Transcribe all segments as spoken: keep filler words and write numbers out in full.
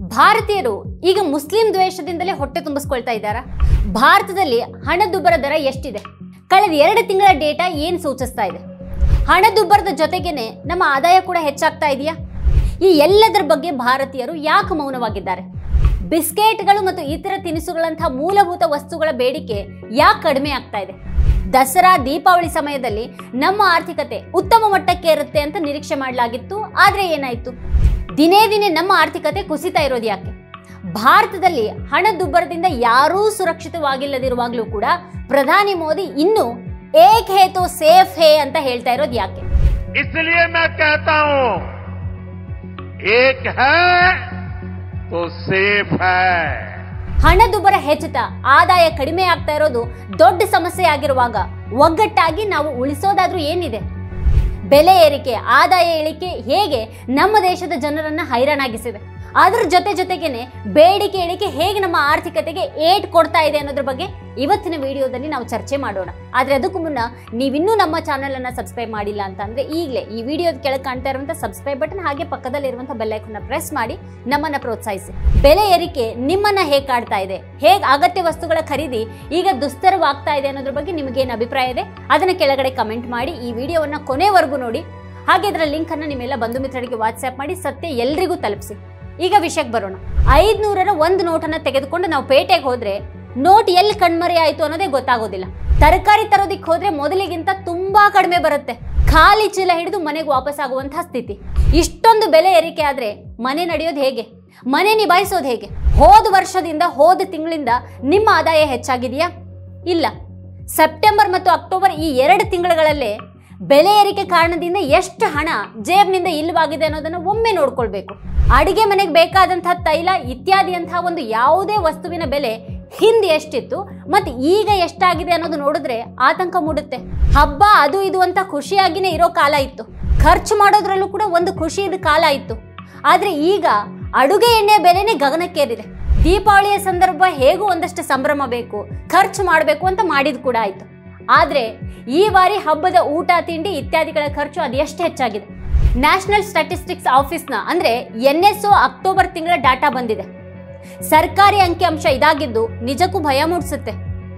ಭಾರತೀಯರು ಈಗ ಮುಸ್ಲಿಂ ದ್ವೇಷದಿಂದಲೇ ಹೊಟ್ಟೆ ತುಂಬಿಸ್ಕೊಳ್ತಾ ಇದ್ದಾರಾ? ಭಾರತದಲ್ಲಿ ಹಣದುಬ್ಬರ ದರ ಎಷ್ಟಿದೆ? ಕಳೆದ ಎರಡು ತಿಂಗಳ ಡೇಟಾ ಏನು ಸೂಚಿಸ್ತಾ ಇದೆ? ಹಣದುಬ್ಬರದ ಜೊತೆಗೇನೆ ನಮ್ಮ ಆದಾಯ ಕೂಡ ಹೆಚ್ಚಾಗ್ತಾ ಇದೆಯಾ? ಈ ಎಲ್ಲದರ ಬಗ್ಗೆ ಭಾರತೀಯರು ಯಾಕೆ ಮೌನವಾಗಿದ್ದಾರೆ? ಬಿಸ್ಕೆಟ್ಗಳು ಮತ್ತು ಇತರ ತಿನಿಸುಗಳಂತಹ ಮೂಲಭೂತ ವಸ್ತುಗಳ ಬೇಡಿಕೆ ಯಾಕೆ ಕಡಿಮೆ ಆಗ್ತಾ ಇದೆ? ದಸರಾ ದೀಪಾವಳಿ ಸಮಯದಲ್ಲಿ ನಮ್ಮ ಆರ್ಥಿಕತೆ ಉತ್ತಮ ಮಟ್ಟಕ್ಕೆ ಇರುತ್ತೆ ಅಂತ ನಿರೀಕ್ಷೆ ಮಾಡಲಾಗಿತ್ತು, ಆದರೆ ಏನಾಯಿತು? ದಿನೇ ದಿನೇ ನಮ್ಮ ಆರ್ಥಿಕತೆ ಕುಸಿತಾ ಇರೋದು ಯಾಕೆ? ಭಾರತದಲ್ಲಿ ಹಣದುಬ್ಬರದಿಂದ ಯಾರೂ ಸುರಕ್ಷಿತವಾಗಿಲ್ಲದಿರುವಾಗಲೂ ಕೂಡ ಪ್ರಧಾನಿ ಮೋದಿ ಇನ್ನೂ ಏಕ್ ಹೇ ತೋ ಸೇಫ್ ಹೇ ಅಂತ ಹೇಳ್ತಾ ಇರೋದು ಯಾಕೆ? इसलिए मैं कहता हूं एक है तो सेफ है. ಹಣದುಬ್ಬರ ಹೆಚ್ಚುತ್ತಾ ಆದಾಯ ಕಡಿಮೆ ಆಗ್ತಾ ಇರೋದು ದೊಡ್ಡ ಸಮಸ್ಯೆ ಆಗಿರುವಾಗ ಒಗ್ಗಟ್ಟಾಗಿ ನಾವು ಉಳಿಸೋದಾದ್ರೂ ಏನಿದೆ? ಬೆಲೆ ಏರಿಕೆ, ಆದಾಯ ಇಳಿಕೆ ಹೇಗೆ ನಮ್ಮ ದೇಶದ ಜನರನ್ನ ಹೈರಾಣಾಗಿಸಿದೆ, ಅದರ ಜೊತೆ ಜೊತೆಗೇನೆ ಬೇಡಿಕೆ ಇಳಿಕೆ ಹೇಗೆ ನಮ್ಮ ಆರ್ಥಿಕತೆಗೆ ಏಟ್ ಕೊಡ್ತಾ ಇದೆ ಅನ್ನೋದ್ರ ಬಗ್ಗೆ ಇವತ್ತಿನ ವಿಡಿಯೋದಲ್ಲಿ ನಾವು ಚರ್ಚೆ ಮಾಡೋಣ. ಆದ್ರೆ ಅದಕ್ಕೂ ಮುನ್ನ ನೀವಿನ್ನೂ ನಮ್ಮ ಚಾನೆಲ್ ಅನ್ನ ಸಬ್ಸ್ಕ್ರೈಬ್ ಮಾಡಿಲ್ಲ ಅಂತ ಅಂದ್ರೆ ಈಗಲೇ ಈ ವಿಡಿಯೋದ ಕೆಳಗೆ ಕಾಣ್ತಾ ಇರುವಂತಹ ಸಬ್ಸ್ಕ್ರೈಬ್ ಬಟನ್ ಹಾಗೆ ಪಕ್ಕದಲ್ಲಿರುವಂತಹ ಬೆಲ್ ಐಕಾನ್ ಪ್ರೆಸ್ ಮಾಡಿ ನಮ್ಮನ್ನ ಪ್ರೋತ್ಸಾಹಿಸಿ. ಬೆಲೆ ಏರಿಕೆ ನಿಮ್ಮನ್ನ ಹೇಗೆ ಕಾಡ್ತಾ ಇದೆ, ಹೇಗೆ ಅಗತ್ಯ ವಸ್ತುಗಳ ಖರೀದಿ ಈಗ ದುಸ್ತರವಾಗ್ತಾ ಇದೆ ಅನ್ನೋದ್ರ ಬಗ್ಗೆ ನಿಮಗೇನು ಅಭಿಪ್ರಾಯ ಇದೆ ಅದನ್ನ ಕೆಳಗಡೆ ಕಮೆಂಟ್ ಮಾಡಿ. ಈ ವಿಡಿಯೋವನ್ನ ಕೊನೆವರೆಗೂ ನೋಡಿ, ಹಾಗೆ ಇದರ ಲಿಂಕ್ ಅನ್ನ ನಿಮ್ಮೆಲ್ಲ ಬಂಧು ಮಿತ್ರರಿಗೆ ವಾಟ್ಸ್ಆಪ್ ಮಾಡಿ ಸತ್ಯ ಎಲ್ರಿಗೂ ತಲುಪಿಸಿ. ಈಗ ವಿಷಯಕ್ಕೆ ಬರೋಣ. ಐದ್ನೂರರ ಒಂದು ನೋಟನ್ನ ತೆಗೆದುಕೊಂಡು ನಾವು ಪೇಟೆಗೆ ಹೋದ್ರೆ ನೋಟ್ ಎಲ್ಲಿ ಕಣ್ಮರೆ ಆಯ್ತು ಅನ್ನೋದೇ ಗೊತ್ತಾಗೋದಿಲ್ಲ. ತರಕಾರಿ ತರೋದಿಕ್ ಹೋದ್ರೆ ಮೊದಲಿಗಿಂತ ತುಂಬಾ ಕಡಿಮೆ ಬರುತ್ತೆ. ಖಾಲಿ ಚೀಲ ಹಿಡಿದು ಮನೆಗೆ ವಾಪಸ್ ಆಗುವಂತಹ ಸ್ಥಿತಿ. ಇಷ್ಟೊಂದು ಬೆಲೆ ಏರಿಕೆ ಆದ್ರೆ ಮನೆ ನಡೆಯೋದು ಹೇಗೆ? ಮನೆ ನಿಭಾಯಿಸೋದು ಹೇಗೆ? ಹೋದ ವರ್ಷದಿಂದ ಹೋದ ತಿಂಗಳಿಂದ ನಿಮ್ಮ ಆದಾಯ ಹೆಚ್ಚಾಗಿದೆಯಾ? ಇಲ್ಲ. ಸೆಪ್ಟೆಂಬರ್ ಮತ್ತು ಅಕ್ಟೋಬರ್ ಈ ಎರಡು ತಿಂಗಳುಗಳಲ್ಲೇ ಬೆಲೆ ಏರಿಕೆ ಕಾರಣದಿಂದ ಎಷ್ಟು ಹಣ ಜೇಬ್ನಿಂದ ಇಲ್ಲವಾಗಿದೆ ಅನ್ನೋದನ್ನ ಒಮ್ಮೆ ನೋಡ್ಕೊಳ್ಬೇಕು. ಅಡಿಗೆ ಮನೆಗೆ ಬೇಕಾದಂತಹ ತೈಲ ಇತ್ಯಾದಿ ಅಂತಹ ಒಂದು ಯಾವುದೇ ವಸ್ತುವಿನ ಬೆಲೆ ಹಿಂದೆ ಎಷ್ಟಿತ್ತು ಮತ್ತೆ ಈಗ ಎಷ್ಟಾಗಿದೆ ಅನ್ನೋದು ನೋಡಿದ್ರೆ ಆತಂಕ ಮೂಡುತ್ತೆ. ಹಬ್ಬ ಅದು ಇದು ಅಂತ ಖುಷಿಯಾಗಿನೇ ಇರೋ ಕಾಲ ಇತ್ತು, ಖರ್ಚು ಮಾಡೋದ್ರಲ್ಲೂ ಕೂಡ ಒಂದು ಖುಷಿಯ ಕಾಲ ಇತ್ತು. ಆದ್ರೆ ಈಗ ಅಡುಗೆ ಎಣ್ಣೆ ಬೆಲೆನೇ ಗಗನಕ್ಕೇರಿದೆ. ದೀಪಾವಳಿಯ ಸಂದರ್ಭ ಹೇಗೂ ಒಂದಷ್ಟು ಸಂಭ್ರಮ ಬೇಕು, ಖರ್ಚು ಮಾಡಬೇಕು ಅಂತ ಮಾಡಿದ್ ಕೂಡ ಆಯ್ತು. ಆದ್ರೆ ಈ ಬಾರಿ ಹಬ್ಬದ ಊಟ ತಿಂಡಿ ಇತ್ಯಾದಿಗಳ ಖರ್ಚು ಅದು ಎಷ್ಟು ಹೆಚ್ಚಾಗಿದೆ? ನ್ಯಾಷನಲ್ ಸ್ಟ್ಯಾಟಿಸ್ಟಿಕ್ಸ್ ಆಫೀಸ್ನ ಅಂದ್ರೆ ಎನ್ ಎಸ್ ಒ ಅಕ್ಟೋಬರ್ ತಿಂಗಳ ಡಾಟಾ ಬಂದಿದೆ. ಸರ್ಕಾರಿ ಅಂಕಿಅಂಶ ಇದಾಗಿದ್ದು ನಿಜಕ್ಕೂ ಭಯ ಮೂಡಿಸುತ್ತೆ.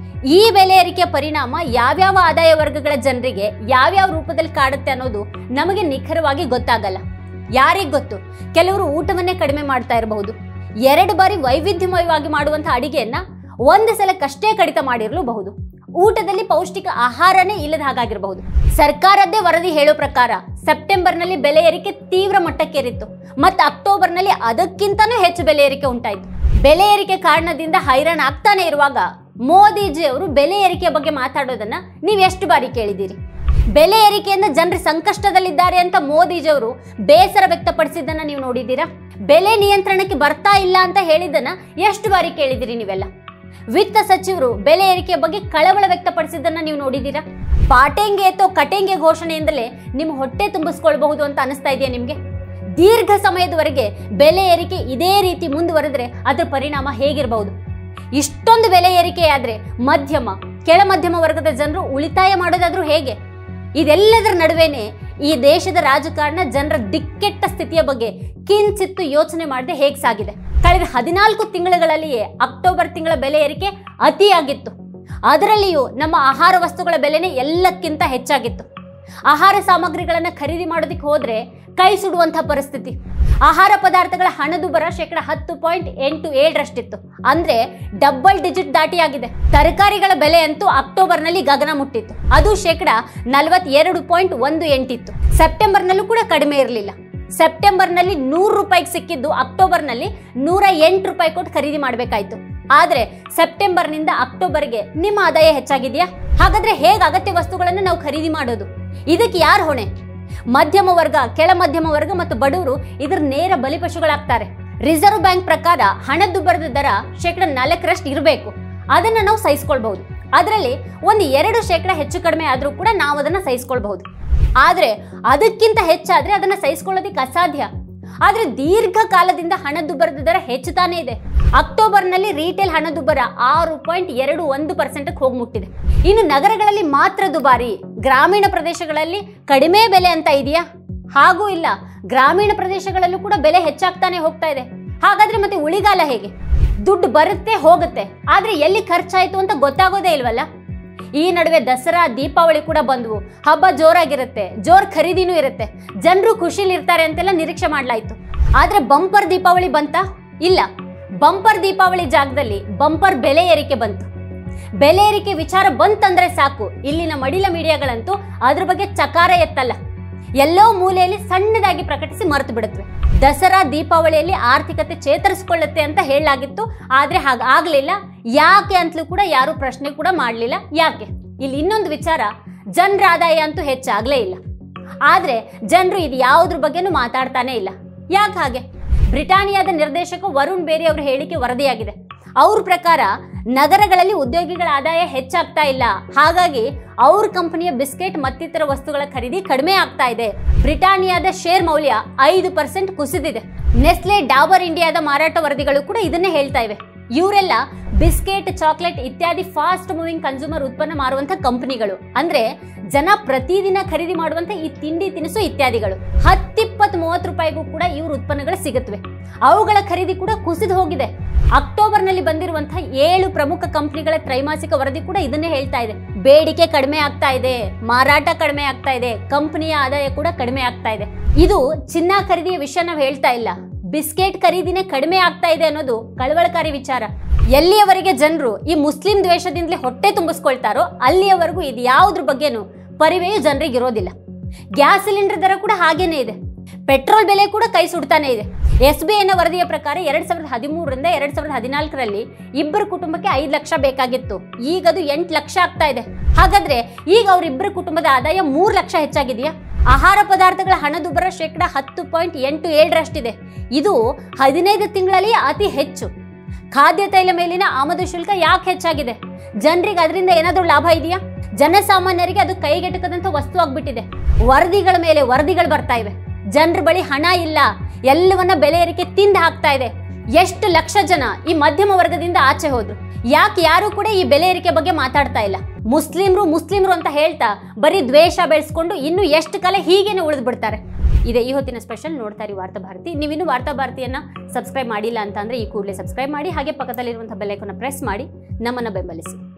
ಈ ಬೆಲೆ ಏರಿಕೆಯ ಪರಿಣಾಮ ಯಾವ್ಯಾವ ಆದಾಯ ವರ್ಗಗಳ ಜನರಿಗೆ ಯಾವ್ಯಾವ ರೂಪದಲ್ಲಿ ಕಾಡುತ್ತೆ ಅನ್ನೋದು ನಮಗೆ ನಿಖರವಾಗಿ ಗೊತ್ತಾಗಲ್ಲ. ಯಾರಿಗ್ ಗೊತ್ತು? ಕೆಲವರು ಊಟವನ್ನೇ ಕಡಿಮೆ ಮಾಡ್ತಾ ಇರಬಹುದು, ಎರಡು ಬಾರಿ ವೈವಿಧ್ಯಮಯವಾಗಿ ಮಾಡುವಂತಹ ಅಡಿಗೆಯನ್ನ ಒಂದು ಸಲಕ್ಕಷ್ಟೇ ಕಡಿತ ಮಾಡಿರಲೂಬಹುದು, ಊಟದಲ್ಲಿ ಪೌಷ್ಟಿಕ ಆಹಾರನೇ ಇಲ್ಲದ ಹಾಗಾಗಿರಬಹುದು. ಸರ್ಕಾರದ್ದೇ ವರದಿ ಹೇಳೋ ಪ್ರಕಾರ ಸೆಪ್ಟೆಂಬರ್ನಲ್ಲಿ ಬೆಲೆ ಏರಿಕೆ ತೀವ್ರ ಮಟ್ಟಕ್ಕೇರಿತ್ತು ಮತ್ತು ಅಕ್ಟೋಬರ್ನಲ್ಲಿ ಅದಕ್ಕಿಂತನೂ ಹೆಚ್ಚು ಬೆಲೆ ಏರಿಕೆ ಉಂಟಾಯಿತು. ಬೆಲೆ ಏರಿಕೆ ಕಾರಣದಿಂದ ಹೈರಾಣ ಆಗ್ತಾನೆ ಇರುವಾಗ ಮೋದಿಜಿ ಅವರು ಬೆಲೆ ಏರಿಕೆಯ ಬಗ್ಗೆ ಮಾತಾಡೋದನ್ನ ನೀವು ಎಷ್ಟು ಬಾರಿ ಕೇಳಿದ್ದೀರಿ? ಬೆಲೆ ಏರಿಕೆಯಿಂದ ಜನರು ಸಂಕಷ್ಟದಲ್ಲಿದ್ದಾರೆ ಅಂತ ಮೋದಿಜಿ ಅವರು ಬೇಸರ ವ್ಯಕ್ತಪಡಿಸಿದ್ದನ್ನ ನೀವು ನೋಡಿದ್ದೀರಾ? ಬೆಲೆ ನಿಯಂತ್ರಣಕ್ಕೆ ಬರ್ತಾ ಇಲ್ಲ ಅಂತ ಹೇಳಿದ್ದನ್ನ ಎಷ್ಟು ಬಾರಿ ಕೇಳಿದಿರಿ ನೀವೆಲ್ಲ? ವಿತ್ತ ಸಚಿವರು ಬೆಲೆ ಏರಿಕೆಯ ಬಗ್ಗೆ ಕಳವಳ ವ್ಯಕ್ತಪಡಿಸಿದ್ದನ್ನ ನೀವು ನೋಡಿದ್ದೀರಾ? ಪಾಟೆಂಗೆ ಅಥವಾ ಕಟೆಂಗೆ ಘೋಷಣೆಯಿಂದಲೇ ನಿಮ್ಮ ಹೊಟ್ಟೆ ತುಂಬಿಸ್ಕೊಳ್ಬಹುದು ಅಂತ ಅನಿಸ್ತಾ ಇದೆಯಾ ನಿಮ್ಗೆ? ದೀರ್ಘ ಸಮಯದವರೆಗೆ ಬೆಲೆ ಏರಿಕೆ ಇದೇ ರೀತಿ ಮುಂದುವರೆದ್ರೆ ಅದರ ಪರಿಣಾಮ ಹೇಗಿರಬಹುದು? ಇಷ್ಟೊಂದು ಬೆಲೆ ಏರಿಕೆಯಾದ್ರೆ ಮಧ್ಯಮ ಕೆಳ ಮಧ್ಯಮ ವರ್ಗದ ಜನರು ಉಳಿತಾಯ ಮಾಡೋದಾದ್ರೂ ಹೇಗೆ? ಇದೆಲ್ಲದರ ನಡುವೆನೆ ಈ ದೇಶದ ರಾಜಕಾರಣ ಜನರ ದಿಕ್ಕೆಟ್ಟ ಸ್ಥಿತಿಯ ಬಗ್ಗೆ ಕಿಂಚಿತ್ತು ಯೋಚನೆ ಮಾಡದೆ ಹೇಗೆ ಸಾಗಿದೆ? ಕಳೆದ ಹದಿನಾಲ್ಕು ತಿಂಗಳುಗಳಲ್ಲಿಯೇ ಅಕ್ಟೋಬರ್ ತಿಂಗಳ ಬೆಲೆ ಏರಿಕೆ ಅತಿಯಾಗಿತ್ತು. ಅದರಲ್ಲಿಯೂ ನಮ್ಮ ಆಹಾರ ವಸ್ತುಗಳ ಬೆಲೆನೇ ಎಲ್ಲಕ್ಕಿಂತ ಹೆಚ್ಚಾಗಿತ್ತು. ಆಹಾರ ಸಾಮಗ್ರಿಗಳನ್ನು ಖರೀದಿ ಮಾಡೋದಕ್ಕೆ ಹೋದ್ರೆ ಕೈ ಸುಡುವಂತಹ ಪರಿಸ್ಥಿತಿ. ಆಹಾರ ಪದಾರ್ಥಗಳ ಹಣದುಬ್ಬರ ಶೇಕಡ ಹತ್ತು ಪಾಯಿಂಟ್ ಎಂಟು ಏಳರಷ್ಟಿತ್ತು, ಅಂದ್ರೆ ಡಬಲ್ ಡಿಜಿಟ್ ದಾಟಿಯಾಗಿದೆ. ತರಕಾರಿಗಳ ಬೆಲೆ ಅಂತೂ ಅಕ್ಟೋಬರ್ನಲ್ಲಿ ಗಗನ ಮುಟ್ಟಿತ್ತು, ಅದು ಶೇಕಡ ನಲವತ್ತೆರಡು ಪಾಯಿಂಟ್ ಒಂದು ಎಂಟಿತ್ತು. ಸೆಪ್ಟೆಂಬರ್ನಲ್ಲೂ ಕೂಡ ಕಡಿಮೆ ಇರಲಿಲ್ಲ. ಸೆಪ್ಟೆಂಬರ್ನಲ್ಲಿ ನೂರು ರೂಪಾಯಿಗೆ ಸಿಕ್ಕಿದ್ದು ಅಕ್ಟೋಬರ್ನಲ್ಲಿ ನೂರ ಎಂಟು ರೂಪಾಯಿ ಕೊಟ್ಟು ಖರೀದಿ ಮಾಡಬೇಕಾಯ್ತು. ಆದ್ರೆ ಸೆಪ್ಟೆಂಬರ್ನಿಂದ ಅಕ್ಟೋಬರ್ಗೆ ನಿಮ್ಮ ಆದಾಯ ಹೆಚ್ಚಾಗಿದೆಯಾ? ಹಾಗಾದ್ರೆ ಹೇಗೆ ಅಗತ್ಯ ವಸ್ತುಗಳನ್ನು ನಾವು ಖರೀದಿ ಮಾಡೋದು? ಇದಕ್ಕೆ ಯಾರು ಹೊಣೆ? ಮಧ್ಯಮ ವರ್ಗ, ಕೆಳ ಮಧ್ಯಮ ವರ್ಗ ಮತ್ತು ಬಡವರು ಇದರ ನೇರ ಬಲಿಪಶುಗಳಾಗ್ತಾರೆ. ರಿಸರ್ವ್ ಬ್ಯಾಂಕ್ ಪ್ರಕಾರ ಹಣದುಬ್ಬರದ ದರ ಶೇಕಡ ನಾಲ್ಕರಷ್ಟು ಇರಬೇಕು, ಅದನ್ನ ನಾವು ಸಹಿಸ್ಕೊಳ್ಬಹುದು. ಅದರಲ್ಲಿ ಒಂದು ಎರಡು ಶೇಕಡ ಹೆಚ್ಚು ಕಡಿಮೆ ಆದ್ರೂ ಕೂಡ ನಾವು ಅದನ್ನ ಸಹಿಸ್ಕೊಳ್ಬಹುದು. ಆದ್ರೆ ಅದಕ್ಕಿಂತ ಹೆಚ್ಚಾದ್ರೆ ಅದನ್ನ ಸಹಿಸ್ಕೊಳ್ಳೋದಿಕ್ಕೆ ಅಸಾಧ್ಯ. ಆದ್ರೆ ದೀರ್ಘಕಾಲದಿಂದ ಹಣದುಬ್ಬರದ ದರ ಹೆಚ್ಚುತ್ತಾನೆ ಇದೆ. ಅಕ್ಟೋಬರ್ನಲ್ಲಿ ರಿಟೇಲ್ ಹಣದುಬ್ಬರ ಆರು ಪಾಯಿಂಟ್ ಎರಡು ಒಂದು ಪರ್ಸೆಂಟ್ ಹೋಗಿ ಮುಟ್ಟಿದೆ. ಇನ್ನು ನಗರಗಳಲ್ಲಿ ಮಾತ್ರ ದುಬಾರಿ, ಗ್ರಾಮೀಣ ಪ್ರದೇಶಗಳಲ್ಲಿ ಕಡಿಮೆ ಬೆಲೆ ಅಂತ ಇದೆಯಾ? ಹಾಗೂ ಇಲ್ಲ, ಗ್ರಾಮೀಣ ಪ್ರದೇಶಗಳಲ್ಲೂ ಕೂಡ ಬೆಲೆ ಹೆಚ್ಚಾಗ್ತಾನೆ ಹೋಗ್ತಾ ಇದೆ. ಹಾಗಾದ್ರೆ ಮತ್ತೆ ಉಳಿಗಾಲ ಹೇಗೆ? ದುಡ್ಡು ಬರುತ್ತೆ ಹೋಗುತ್ತೆ, ಆದ್ರೆ ಎಲ್ಲಿ ಖರ್ಚಾಯ್ತು ಅಂತ ಗೊತ್ತಾಗೋದೇ ಇಲ್ವಲ್ಲ. ಈ ನಡುವೆ ದಸರಾ ದೀಪಾವಳಿ ಕೂಡ ಬಂದ್ವು, ಹಬ್ಬ ಜೋರಾಗಿರುತ್ತೆ, ಜೋರ್ ಖರೀದಿನೂ ಇರುತ್ತೆ, ಜನರು ಖುಷಿಲಿ ಇರ್ತಾರೆ ಅಂತೆಲ್ಲ ನಿರೀಕ್ಷೆ ಮಾಡ್ಲಾಯ್ತು. ಆದ್ರೆ ಬಂಪರ್ ದೀಪಾವಳಿ ಬಂತ? ಇಲ್ಲ. ಬಂಪರ್ ದೀಪಾವಳಿ ಜಾಗದಲ್ಲಿ ಬಂಪರ್ ಬೆಲೆ ಏರಿಕೆ ಬಂತು. ಬೆಲೆ ಏರಿಕೆ ವಿಚಾರ ಬಂತಂದ್ರೆ ಸಾಕು, ಇಲ್ಲಿನ ಮಡಿಲ ಮೀಡಿಯಾಗಳಂತೂ ಅದ್ರ ಬಗ್ಗೆ ಚಕಾರ ಎತ್ತಲ್ಲ, ಎಲ್ಲೋ ಮೂಲೆಯಲ್ಲಿ ಸಣ್ಣದಾಗಿ ಪ್ರಕಟಿಸಿ ಮರೆತು ಬಿಡುತ್ತವೆ. ದಸರಾ ದೀಪಾವಳಿಯಲ್ಲಿ ಆರ್ಥಿಕತೆ ಚೇತರಿಸಿಕೊಳ್ಳುತ್ತೆ ಅಂತ ಹೇಳಲಾಗಿತ್ತು, ಆದ್ರೆ ಹಾಗಾಗ್ಲಿಲ್ಲ. ಯಾಕೆ ಅಂತಲೂ ಕೂಡ ಯಾರು ಪ್ರಶ್ನೆ ಕೂಡ ಮಾಡಲಿಲ್ಲ. ಯಾಕೆ? ಇಲ್ಲಿ ಇನ್ನೊಂದು ವಿಚಾರ, ಜನರ ಆದಾಯ ಅಂತೂ ಹೆಚ್ಚಾಗ್ಲೇ ಇಲ್ಲ, ಆದ್ರೆ ಜನರು ಇದು ಯಾವುದ್ರ ಬಗ್ಗೆನೂ ಮಾತಾಡ್ತಾನೆ ಇಲ್ಲ. ಯಾಕೆ ಹಾಗೆ? ಬ್ರಿಟಾನಿಯಾದ ನಿರ್ದೇಶಕ ವರುಣ್ ಬೇರಿ ಅವರ ಹೇಳಿಕೆ ವರದಿಯಾಗಿದೆ. ಅವ್ರ ಪ್ರಕಾರ ನಗರಗಳಲ್ಲಿ ಉದ್ಯೋಗಿಗಳ ಆದಾಯ ಹೆಚ್ಚಾಗ್ತಾ ಇಲ್ಲ, ಹಾಗಾಗಿ ಅವ್ರ ಕಂಪನಿಯ ಬಿಸ್ಕೆಟ್ ಮತ್ತಿತರ ವಸ್ತುಗಳ ಖರೀದಿ ಕಡಿಮೆ ಆಗ್ತಾ ಇದೆ. ಬ್ರಿಟಾನಿಯಾದ ಶೇರ್ ಮೌಲ್ಯ ಐದು ಪರ್ಸೆಂಟ್ ಕುಸಿದಿದೆ. ನೆಸ್ಲೆ, ಡಾಬರ್ ಇಂಡಿಯಾದ ಮಾರಾಟ ವರದಿಗಳು ಕೂಡ ಇದನ್ನೇ ಹೇಳ್ತಾ ಇವೆ. ಇವರೆಲ್ಲ ಬಿಸ್ಕೆಟ್, ಚಾಕ್ಲೇಟ್ ಇತ್ಯಾದಿ ಫಾಸ್ಟ್ ಮೂವಿಂಗ್ ಕನ್ಸ್ಯೂಮರ್ ಉತ್ಪನ್ನ ಮಾರುವಂತ ಕಂಪನಿಗಳು. ಅಂದ್ರೆ ಜನ ಪ್ರತಿದಿನ ಖರೀದಿ ಮಾಡುವಂತ ಈ ತಿಂಡಿ ತಿನಿಸು ಇತ್ಯಾದಿಗಳು. ಹತ್ತಿಪ್ಪತ್ ಮೂವತ್ತು ರೂಪಾಯಿಗೂ ಕೂಡ ಇವ್ರ ಉತ್ಪನ್ನಗಳು ಸಿಗುತ್ತವೆ. ಅವುಗಳ ಖರೀದಿ ಕೂಡ ಕುಸಿದು ಹೋಗಿದೆ. ಅಕ್ಟೋಬರ್ ನಲ್ಲಿ ಬಂದಿರುವಂತಹ ಏಳು ಪ್ರಮುಖ ಕಂಪನಿಗಳ ತ್ರೈಮಾಸಿಕ ವರದಿ ಕೂಡ ಇದನ್ನೇ ಹೇಳ್ತಾ ಇದೆ. ಬೇಡಿಕೆ ಕಡಿಮೆ ಆಗ್ತಾ ಇದೆ, ಮಾರಾಟ ಕಡಿಮೆ ಆಗ್ತಾ ಇದೆ, ಕಂಪನಿಯ ಆದಾಯ ಕೂಡ ಕಡಿಮೆ ಆಗ್ತಾ ಇದೆ. ಇದು ಚಿನ್ನ ಖರೀದಿಯ ವಿಷಯ ನಾವು ಹೇಳ್ತಾ ಇಲ್ಲ, ಬಿಸ್ಕೆಟ್ ಖರೀದಿನೇ ಕಡಿಮೆ ಆಗ್ತಾ ಇದೆ ಅನ್ನೋದು ಕಳವಳಕಾರಿ ವಿಚಾರ. ಎಲ್ಲಿಯವರೆಗೆ ಜನರು ಈ ಮುಸ್ಲಿಂ ದ್ವೇಷದಿಂದಲೇ ಹೊಟ್ಟೆ ತುಂಬಿಸ್ಕೊಳ್ತಾರೋ ಅಲ್ಲಿಯವರೆಗೂ ಇದು ಯಾವುದ್ರ ಬಗ್ಗೆನೂ ಪರಿವೆಯು ಜನರಿಗೆ ಇರೋದಿಲ್ಲ. ಗ್ಯಾಸ್ ಸಿಲಿಂಡರ್ ದರ ಕೂಡ ಹಾಗೇನೆ ಇದೆ. ಪೆಟ್ರೋಲ್ ಬೆಲೆ ಕೂಡ ಕೈ ಸುಡ್ತಾನೆ ಇದೆ. ಎಸ್ ಬಿ ಐನ ವರದಿಯ ಪ್ರಕಾರ ಎರಡ್ ಸಾವಿರದ ಹದಿಮೂರರಿಂದ ಎರಡ್ ಸಾವಿರದ ಹದಿನಾಲ್ಕರಲ್ಲಿ ಇಬ್ಬರು ಕುಟುಂಬಕ್ಕೆ ಐದು ಲಕ್ಷ ಬೇಕಾಗಿತ್ತು, ಈಗ ಅದು ಎಂಟು ಲಕ್ಷ ಆಗ್ತಾ ಇದೆ. ಹಾಗಾದ್ರೆ ಈಗ ಅವರಿಬ್ಬರ ಕುಟುಂಬದ ಆದಾಯ ಮೂರು ಲಕ್ಷ ಹೆಚ್ಚಾಗಿದೆಯಾ? ಆಹಾರ ಪದಾರ್ಥಗಳ ಹಣದುಬ್ಬರ ಶೇಕಡ ಹತ್ತು ಪಾಯಿಂಟ್ ಎಂಟು ಏಳರಷ್ಟಿದೆ. ಇದು ಹದಿನೈದು ತಿಂಗಳಲ್ಲಿ ಅತಿ ಹೆಚ್ಚು. ಖಾದ್ಯ ತೈಲ ಮೇಲಿನ ಆಮದು ಶುಲ್ಕ ಯಾಕೆ ಹೆಚ್ಚಾಗಿದೆ? ಜನರಿಗೆ ಅದರಿಂದ ಏನಾದರೂ ಲಾಭ ಇದೆಯಾ? ಜನಸಾಮಾನ್ಯರಿಗೆ ಅದು ಕೈಗೆಟಕದಂತ ವಸ್ತು ಆಗ್ಬಿಟ್ಟಿದೆ. ವರದಿಗಳ ಮೇಲೆ ವರದಿಗಳು ಬರ್ತಾ ಇವೆ. ಜನರ ಬಳಿ ಹಣ ಇಲ್ಲ, ಎಲ್ಲವನ್ನ ಬೆಲೆ ಏರಿಕೆ ತಿಂದು ಹಾಕ್ತಾ ಇದೆ. ಎಷ್ಟು ಲಕ್ಷ ಜನ ಈ ಮಧ್ಯಮ ವರ್ಗದಿಂದ ಆಚೆ ಹೋದ್ರು. ಯಾಕೆ ಯಾರು ಕೂಡ ಈ ಬೆಲೆ ಏರಿಕೆ ಬಗ್ಗೆ ಮಾತಾಡ್ತಾ ಇಲ್ಲ? ಮುಸ್ಲಿಮ್ರು ಮುಸ್ಲಿಮ್ರು ಅಂತ ಹೇಳ್ತಾ ಬರೀ ದ್ವೇಷ ಬೆಳೆಸ್ಕೊಂಡು ಇನ್ನು ಎಷ್ಟು ಕಾಲ ಹೀಗೇನೆ ಉಳಿದು ಬಿಡ್ತಾರೆ. ಇದೆ ಈ ಹೊತ್ತಿನ ಸ್ಪೆಷಲ್. ನೋಡ್ತಾ ಇರಿ ವಾರ್ತಾ ಭಾರತಿ. ನೀವಿನ್ನು ವಾರ್ತಾ ಭಾರತಿಯನ್ನ ಸಬ್ಸ್ಕ್ರೈಬ್ ಮಾಡಿಲ್ಲ ಅಂತ ಅಂದ್ರೆ ಈ ಕೂಡಲೇ ಸಬ್ಸ್ಕ್ರೈಬ್ ಮಾಡಿ, ಹಾಗೆ ಪಕ್ಕದಲ್ಲಿರುವಂತಹ ಬೆಲ್ ಐಕಾನ್ ಪ್ರೆಸ್ ಮಾಡಿ ನಮ್ಮನ್ನ ಬೆಂಬಲಿಸಿ.